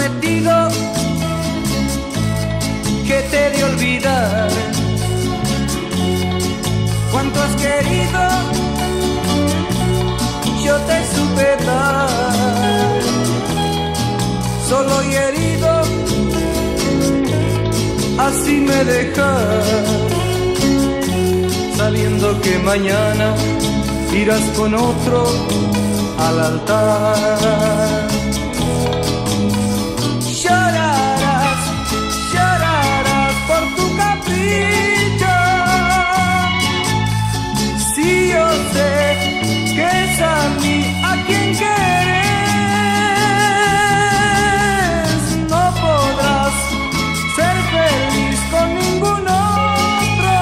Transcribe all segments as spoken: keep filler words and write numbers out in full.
prometido que te he de olvidar. Cuánto has querido, yo te supe dar. Solo y herido, así me dejas, sabiendo que mañana irás con otro al altar. Llorarás, llorarás por tu capricho. Si yo sé que es a mí a quien quieres, no podrás ser feliz con ningún otro,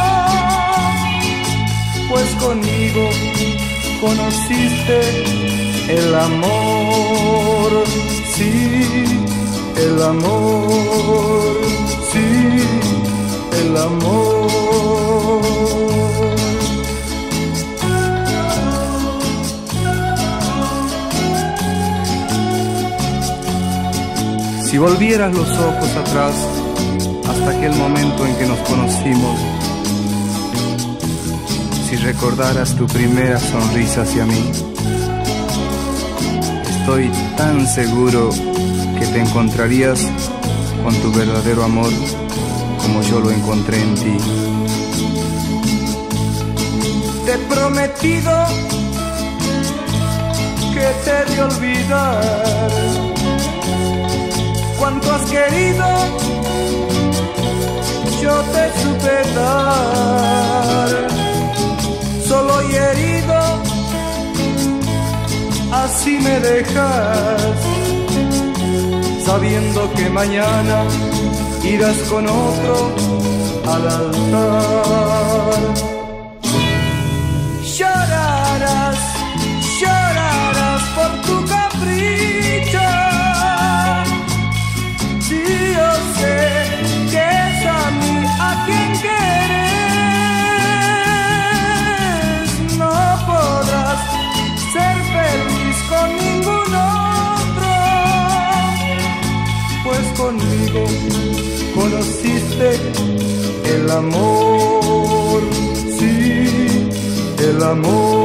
pues conmigo conociste el amor, sí, el amor, sí, el amor. Si volvieras los ojos atrás hasta aquel momento en que nos conocimos, si recordaras tu primera sonrisa hacia mí, estoy tan seguro que te encontrarías con tu verdadero amor como yo lo encontré en ti. Te he prometido que te he de olvidar. Cuánto has querido, yo te supe dar. Solo y herido, así me dejas, sabiendo que mañana irás con otro al altar. Llorarás, llorarás por tu capricho. Si yo sé que es a mí a quien quieres, no podrás ser feliz con ningún otro, pues conmigo conociste el amor, sí, el amor.